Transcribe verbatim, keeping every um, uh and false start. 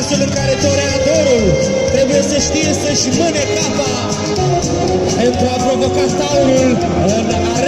momentul în care toreadorul trebuie să știe să-și mâne capa pentru a provoca taurul în